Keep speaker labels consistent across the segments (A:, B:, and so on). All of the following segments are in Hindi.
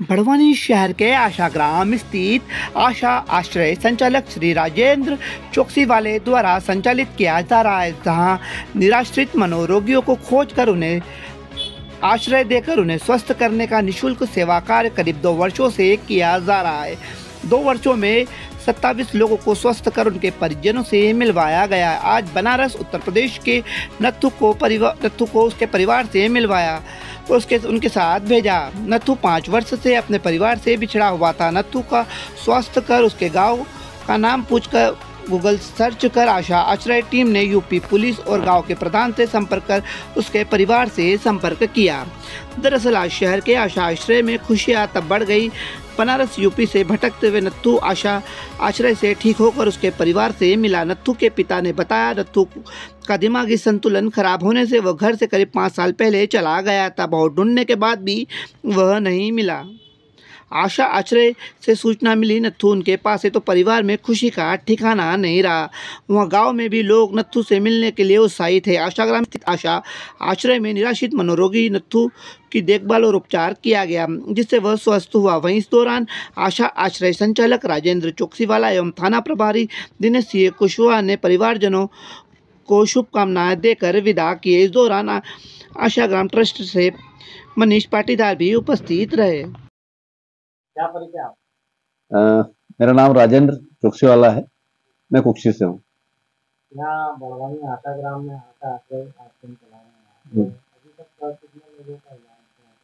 A: बड़वानी शहर के आशा ग्राम स्थित आशा आश्रय संचालक श्री राजेंद्र चौकसीवाले द्वारा संचालित किया जा रहा है, जहां निराश्रित मनोरोगियों को खोजकर उन्हें आश्रय देकर उन्हें स्वस्थ करने का निःशुल्क सेवा कार्य करीब 2 वर्षों से किया जा रहा है। 2 वर्षों में 27 लोगों को स्वस्थ कर उनके परिजनों से मिलवाया गया। आज बनारस उत्तर प्रदेश के नत्थू को उसके परिवार से मिलवाया और उनके साथ भेजा। नत्थू 5 वर्ष से अपने परिवार से बिछड़ा हुआ था। नत्थू का स्वास्थ्य कर उसके गांव का नाम पूछकर गूगल सर्च कर आशा आश्रय टीम ने यूपी पुलिस और गांव के प्रधान से संपर्क कर उसके परिवार से संपर्क किया। दरअसल आज शहर के आशा आश्रय में खुशियां तब बढ़ गई। बनारस यूपी से भटकते हुए नत्थू आशा आश्रय से ठीक होकर उसके परिवार से मिला। नत्थू के पिता ने बताया, नत्थू का दिमागी संतुलन खराब होने से वह घर से करीब 5 साल पहले चला गया था। बहुत ढूंढने के बाद भी वह नहीं मिला। आशा आश्रय से सूचना मिली नत्थू उनके पास है तो परिवार में खुशी का ठिकाना नहीं रहा। वहाँ गांव में भी लोग नत्थू से मिलने के लिए उत्साहित है। आशा ग्राम स्थित आशा आश्रय में निराश्रित मनोरोगी नत्थू की देखभाल और उपचार किया गया, जिससे वह स्वस्थ हुआ। वहीं इस दौरान आशा आश्रय संचालक राजेंद्र चौकसीवाला एवं थाना प्रभारी दिनेश सिंह कुशवाहा ने परिवारजनों को शुभकामनाएं देकर विदा किए। इस दौरान आशा ग्राम ट्रस्ट से मनीष पाटीदार भी उपस्थित रहे।
B: क्या परिचय आप?
C: मेरा नाम राजेंद्र चौकसीवाला है। मैं कुक्षी से हूँ।
B: यहाँ बड़वानी आशा ग्राम में आशा आश्रय आश्रम चलाया है। अभी तक कितने लोगों का इलाज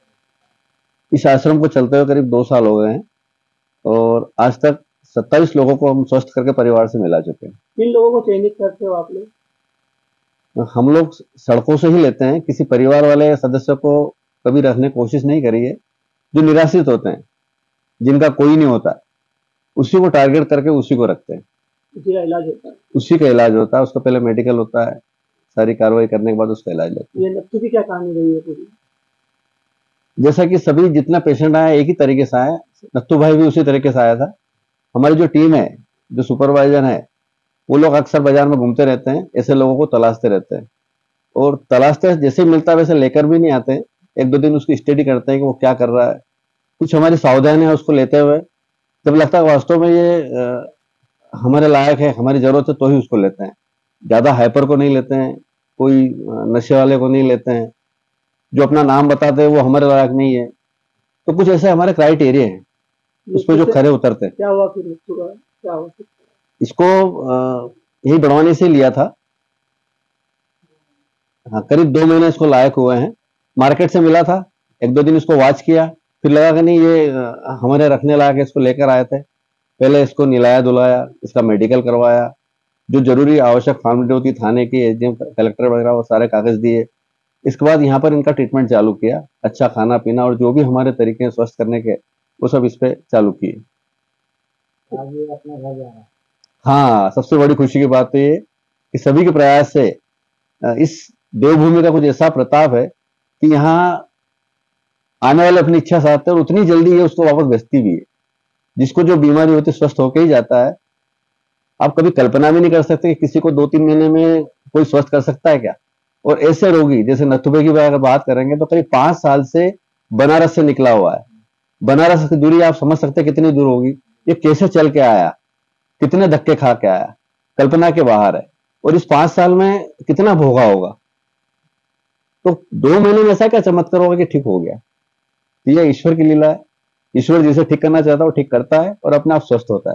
B: है?
C: इस आश्रम को चलते हुए करीब 2 साल हो गए हैं और आज तक 27 लोगों को हम स्वस्थ करके परिवार से मिला चुके हैं।
B: किन लोगों को चयनित करते हो आप लोग?
C: हम लोग सड़कों से ही लेते हैं। किसी परिवार वाले सदस्य को कभी रखने की कोशिश नहीं करी है। जो निराश्रित होते हैं, जिनका कोई नहीं होता, उसी को टारगेट करके उसी को रखते हैं।
B: उसी का इलाज होता है?
C: उसी का इलाज होता है। उसका पहले मेडिकल होता है, सारी कार्रवाई करने के बाद उसका इलाज लगता है।
B: ये नत्थू की क्या कहानी रही है पूरी?
C: जैसा कि सभी जितना पेशेंट आया एक ही तरीके से आया, नत्थू भाई भी उसी तरीके से आया था। हमारी जो टीम है, जो सुपरवाइजर है, वो लोग अक्सर बाजार में घूमते रहते हैं, ऐसे लोगों को तलाशते रहते हैं और तलाशते जैसे मिलता है वैसे लेकर भी नहीं आते। 1-2 दिन उसकी स्टडी करते हैं कि वो क्या कर रहा है। कुछ हमारी सावधानी है उसको लेते हुए, जब लगता है वास्तव में ये हमारे लायक है, हमारी जरूरत है, तो ही उसको लेते हैं। ज्यादा हाइपर को नहीं लेते हैं, कोई नशे वाले को नहीं लेते हैं, जो अपना नाम बताते हैं वो हमारे लायक नहीं है। तो कुछ ऐसे हमारे क्राइटेरिया हैं उस पर जो खरे उतरते हैं।
B: क्या हुआ फिर नत्थू का? क्या हुआ?
C: इसको यही बड़वानी से लिया था। हाँ, करीब 2 महीने इसको लायक हुए हैं। मार्केट से मिला था। 1-2 दिन इसको वॉच किया, फिर लगा कि नहीं ये हमारे रखने लायक है, इसको लेकर आए थे। पहले इसको निलाया धुलाया, इसका मेडिकल करवाया, जो जरूरी आवश्यक फॉर्मेलिटी होती थाने की, एसडीएम कलेक्टर वगैरह वो सारे कागज दिए। इसके बाद यहाँ पर इनका ट्रीटमेंट चालू किया। अच्छा खाना पीना और जो भी हमारे तरीके हैं स्वस्थ करने के, वो सब इस पे चालू किए।
B: आज ये अपना घर जा रहा है।
C: हाँ, सबसे बड़ी खुशी की बात तो ये कि सभी के प्रयास से इस देवभूमि का कुछ ऐसा प्रताप है कि यहाँ आने वाले अपनी इच्छा साधते हैं और उतनी जल्दी ये उसको वापस भेजती भी है। जिसको जो बीमारी होती है स्वस्थ होकर ही जाता है। आप कभी कल्पना भी नहीं कर सकते कि किसी को 2-3 महीने में कोई स्वस्थ कर सकता है क्या। और ऐसे रोगी जैसे नत्थू भाई की अगर बात करेंगे तो करीब 5 साल से बनारस से निकला हुआ है। बनारस की दूरी आप समझ सकते हैं कितनी दूर होगी। ये कैसे चल के आया, कितने धक्के खा के आया, कल्पना के बाहर है। और इस 5 साल में कितना भोगा होगा। तो 2 महीने में ऐसा क्या चमत्कार होगा कि ठीक हो गया। तो यह ईश्वर की लीला है। ईश्वर जिसे ठीक करना चाहता है वो ठीक करता है और अपने आप स्वस्थ होता है।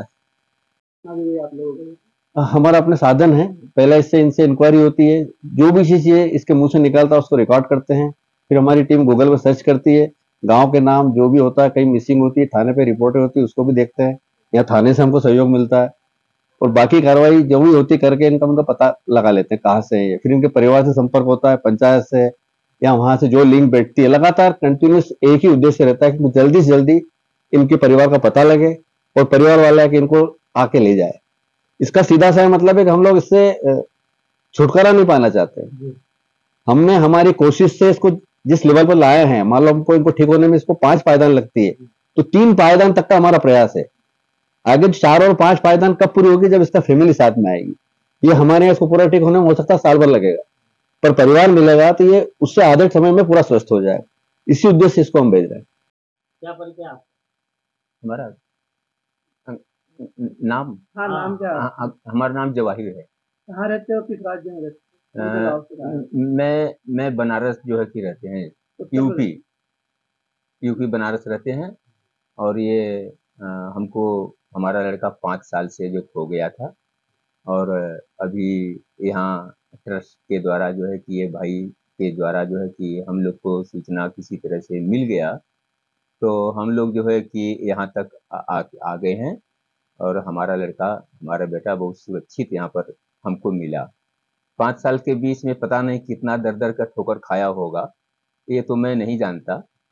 B: आप लोग
C: हमारा अपने साधन है। पहले इनसे इंक्वायरी होती है, जो भी चीज ये इसके मुंह से निकलता है उसको रिकॉर्ड करते हैं। फिर हमारी टीम गूगल पर सर्च करती है, गांव के नाम जो भी होता है, कहीं मिसिंग होती है, थाने पे रिपोर्टें होती है, उसको भी देखते हैं। या थाने से हमको सहयोग मिलता है और बाकी कार्रवाई जो भी होती करके इनका मतलब पता लगा लेते हैं कहाँ से है। फिर इनके परिवार से संपर्क होता है, पंचायत से या वहां से जो लिंक बैठती है। लगातार कंटिन्यूस एक ही उद्देश्य रहता है कि जल्दी से जल्दी इनके परिवार का पता लगे और परिवार वाला कि इनको आके ले जाए। इसका सीधा सा मतलब है कि हम लोग इससे छुटकारा नहीं पाना चाहते। हमने हमारी कोशिश से इसको जिस लेवल पर लाए हैं, मान लो हमको इनको ठीक होने में इसको 5 पायदान लगती है, तो 3 पायदान तक का हमारा प्रयास है। आगे 4 और 5 पायदान कब पूरी होगी? जब इसका फैमिली साथ में आएगी। ये हमारे यहाँ इसको पूरा ठीक होने में हो सकता है साल भर लगेगा, पर परिवार मिलेगा तो ये उससे आधे समय में पूरा स्वस्थ हो जाए। इसी उद्देश्य से इसको हम भेज रहे हैं।
B: क्या परिचय आप?
D: हमारा नाम,
B: हाँ, नाम क्या है?
D: हमारा नाम जवाहिर है।
B: कहाँ रहते हो, किस राज्य में रहते हो, कौन से गाँव से आए हो?
D: मैं बनारस जो है कि रहते हैं,
B: उत्तर
D: यूपी
B: प्रदेश।
D: यूपी बनारस रहते हैं। और ये हमको हमारा लड़का 5 साल से जो खो गया था, और अभी यहाँ ट्रस्ट के द्वारा जो है कि ये भाई के द्वारा जो है कि हम लोग को सूचना किसी तरह से मिल गया, तो हम लोग जो है कि यहाँ तक आ गए हैं। और हमारा लड़का, हमारा बेटा बहुत सुरक्षित यहाँ पर हमको मिला। 5 साल के बीच में पता नहीं कितना दर दर का ठोकर खाया होगा, ये तो मैं नहीं जानता।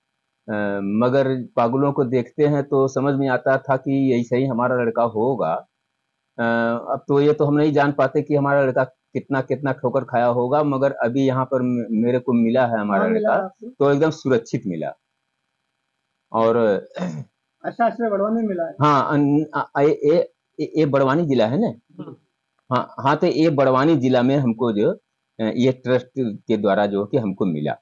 D: मगर पागलों को देखते हैं तो समझ में आता था कि ऐसे ही हमारा लड़का होगा। अब तो ये तो हम नहीं जान पाते कि हमारा लड़का कितना कितना ठोकर खाया होगा, मगर अभी यहाँ पर मेरे को मिला है हमारा
B: कहाँ मिला
D: लड़का,
B: आपको?
D: तो एकदम सुरक्षित मिला। और
B: अच्छा, आश्रय बड़वानी में मिला है।
D: हाँ, ये बड़वानी जिला है ना। हाँ हाँ, तो ये बड़वानी जिला में हमको जो ये ट्रस्ट के द्वारा जो कि हमको मिला,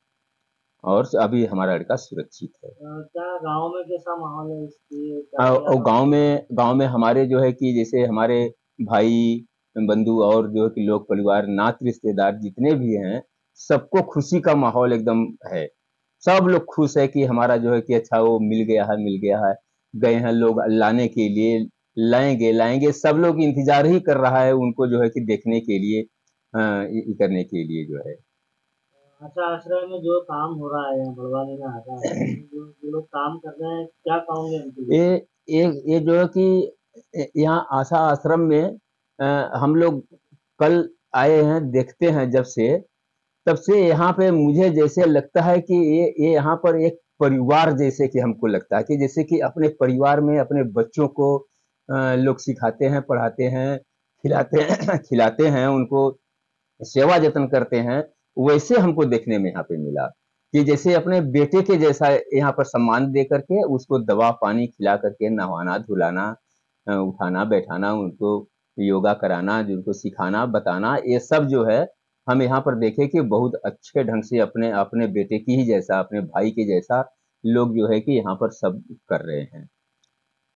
D: और अभी हमारा लड़का सुरक्षित है।
B: क्या गांव में कैसा माहौल है इसकी,
D: और गांव में हमारे जो है कि जैसे हमारे भाई बंधु और जो है कि लोग परिवार नात रिश्तेदार जितने भी हैं, सबको खुशी का माहौल एकदम है। सब लोग खुश है कि हमारा जो है कि अच्छा वो मिल गया है। गए हैं लोग लाने के लिए, लाएंगे लाएंगे, सब लोग इंतजार ही कर रहा है उनको जो है कि देखने के लिए, ये करने के लिए जो है।
B: अच्छा, आश्रय में जो काम हो रहा है यहाँ बड़वानी में, आशा आश्रय में जो लोग काम कर रहे हैं, क्या कहोगे उनके लिए?
D: ये जो है कि यहाँ आशा आश्रम में हम लोग कल आए हैं, देखते हैं जब से, तब से यहाँ पे मुझे जैसे लगता है कि ये यहाँ पर एक परिवार जैसे कि हमको लगता है कि जैसे कि अपने परिवार में अपने बच्चों को लोग सिखाते हैं, पढ़ाते हैं, खिलाते हैं खिलाते हैं, उनको सेवा जतन करते हैं। वैसे हमको देखने में यहाँ पे मिला कि जैसे अपने बेटे के जैसा यहाँ पर सम्मान दे करके उसको दवा पानी खिला करके नहवाना धुलाना, उठाना बैठाना, उनको योगा कराना, जिनको सिखाना बताना, ये सब जो है हम यहाँ पर देखे कि बहुत अच्छे ढंग से अपने अपने बेटे की ही जैसा, अपने भाई के जैसा लोग जो है कि यहाँ पर सब कर रहे हैं।